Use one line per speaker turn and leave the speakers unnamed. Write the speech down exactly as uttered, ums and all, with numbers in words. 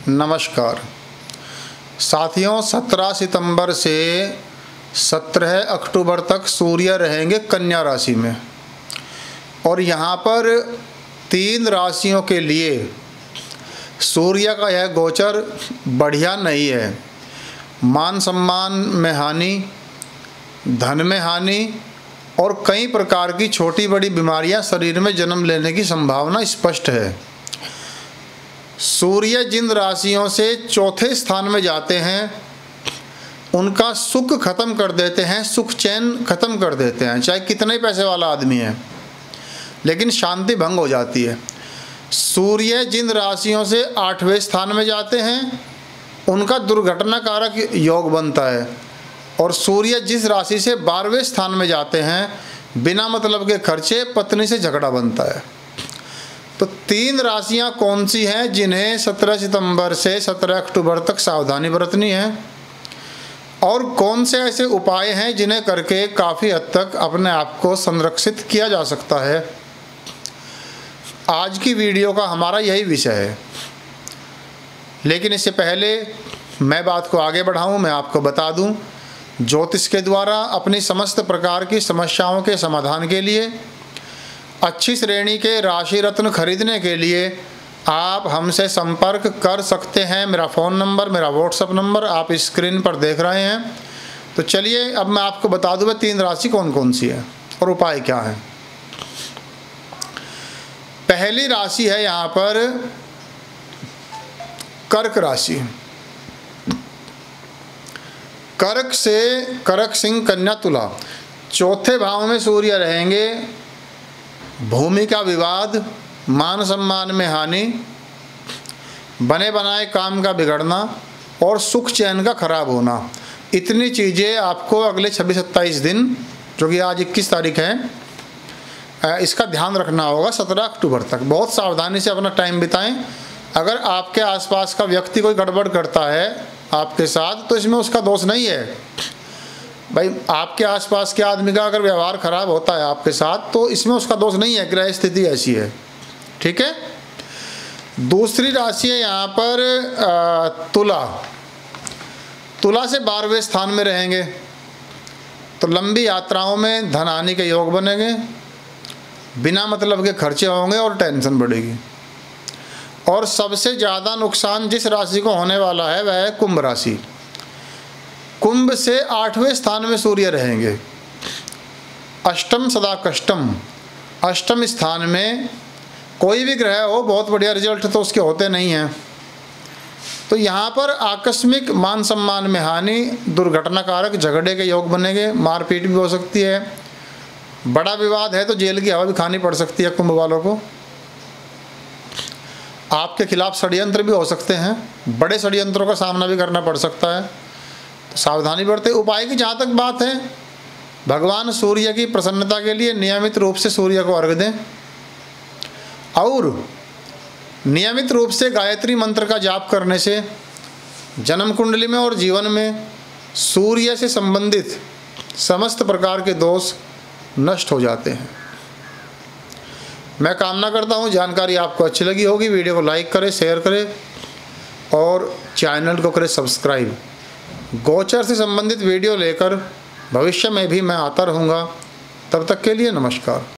नमस्कार साथियों, सत्रह सितंबर से सत्रह अक्टूबर तक सूर्य रहेंगे कन्या राशि में और यहाँ पर तीन राशियों के लिए सूर्य का यह गोचर बढ़िया नहीं है। मान सम्मान में हानि, धन में हानि और कई प्रकार की छोटी बड़ी बीमारियां शरीर में जन्म लेने की संभावना स्पष्ट है। सूर्य जिन राशियों से चौथे स्थान में जाते हैं उनका सुख खत्म कर देते हैं, सुख चैन खत्म कर देते हैं। चाहे कितने ही पैसे वाला आदमी है लेकिन शांति भंग हो जाती है। सूर्य जिन राशियों से आठवें स्थान में जाते हैं उनका दुर्घटना कारक योग बनता है और सूर्य जिस राशि से बारहवें स्थान में जाते हैं बिना मतलब के खर्चे, पत्नी से झगड़ा बनता है। तो तीन राशियां कौन सी हैं जिन्हें सत्रह सितंबर से सत्रह अक्टूबर तक सावधानी बरतनी है और कौन से ऐसे उपाय हैं जिन्हें करके काफ़ी हद तक अपने आप को संरक्षित किया जा सकता है। आज की वीडियो का हमारा यही विषय है। लेकिन इससे पहले मैं बात को आगे बढ़ाऊं, मैं आपको बता दूं, ज्योतिष के द्वारा अपनी समस्त प्रकार की समस्याओं के समाधान के लिए अच्छी श्रेणी के राशि रत्न खरीदने के लिए आप हमसे संपर्क कर सकते हैं। मेरा फ़ोन नंबर, मेरा व्हाट्सएप नंबर आप स्क्रीन पर देख रहे हैं। तो चलिए अब मैं आपको बता दूं तीन राशि कौन कौन सी है और उपाय क्या है। पहली राशि है यहाँ पर कर्क राशि। कर्क से कर्क, सिंह, कन्या, तुला, चौथे भाव में सूर्य रहेंगे। भूमि का विवाद, मान सम्मान में हानि, बने बनाए काम का बिगड़ना और सुख चैन का खराब होना, इतनी चीज़ें आपको अगले छब्बीस सत्ताईस दिन, जो कि आज इक्कीस तारीख है, इसका ध्यान रखना होगा। सत्रह अक्टूबर तक बहुत सावधानी से अपना टाइम बिताएं। अगर आपके आसपास का व्यक्ति कोई गड़बड़ करता है आपके साथ तो इसमें उसका दोष नहीं है भाई। आपके आसपास के आदमी का अगर व्यवहार खराब होता है आपके साथ तो इसमें उसका दोष नहीं है, ग्रह स्थिति ऐसी है, ठीक है। दूसरी राशि है यहाँ पर तुला। तुला से बारहवें स्थान में रहेंगे तो लंबी यात्राओं में धन हानि के योग बनेंगे, बिना मतलब के खर्चे होंगे और टेंशन बढ़ेगी। और सबसे ज़्यादा नुकसान जिस राशि को होने वाला है वह है कुंभ राशि। कुंभ से आठवें स्थान में सूर्य रहेंगे। अष्टम सदा कष्टम, अष्टम स्थान में कोई भी ग्रह हो बहुत बढ़िया रिजल्ट तो उसके होते नहीं हैं। तो यहाँ पर आकस्मिक मान सम्मान में हानि, दुर्घटना कारक झगड़े के योग बनेंगे, मारपीट भी हो सकती है, बड़ा विवाद है तो जेल की हवा भी खानी पड़ सकती है कुंभ वालों को। आपके खिलाफ षड्यंत्र भी हो सकते हैं, बड़े षड्यंत्रों का सामना भी करना पड़ सकता है, तो सावधानी बरतें। उपाय की जहाँ तक बात है, भगवान सूर्य की प्रसन्नता के लिए नियमित रूप से सूर्य को अर्घ दें और नियमित रूप से गायत्री मंत्र का जाप करने से जन्म कुंडली में और जीवन में सूर्य से संबंधित समस्त प्रकार के दोष नष्ट हो जाते हैं। मैं कामना करता हूँ जानकारी आपको अच्छी लगी होगी। वीडियो को लाइक करें, शेयर करें और चैनल को करें सब्सक्राइब। गोचर से संबंधित वीडियो लेकर भविष्य में भी मैं आता रहूँगा। तब तक के लिए नमस्कार।